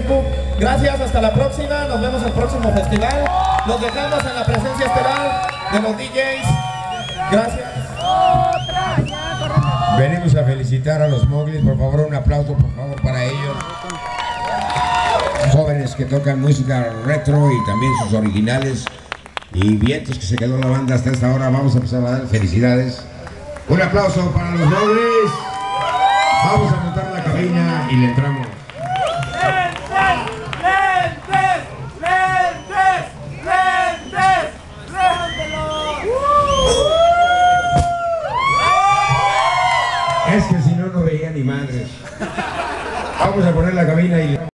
Facebook. Gracias, hasta la próxima. Nos vemos el próximo festival. Los dejamos en la presencia estelar de los DJs. Gracias. Venimos a felicitar a los Mowglis. Por favor, un aplauso por favor para ellos. Jóvenes que tocan música retro y también sus originales. Y vientos que se quedó la banda hasta esta hora. Vamos a empezar a dar felicidades. Un aplauso para los Mowglis. Vamos a montar la cabina y le entramos. Es que si no, no veía ni madres. Vamos a poner la cabina y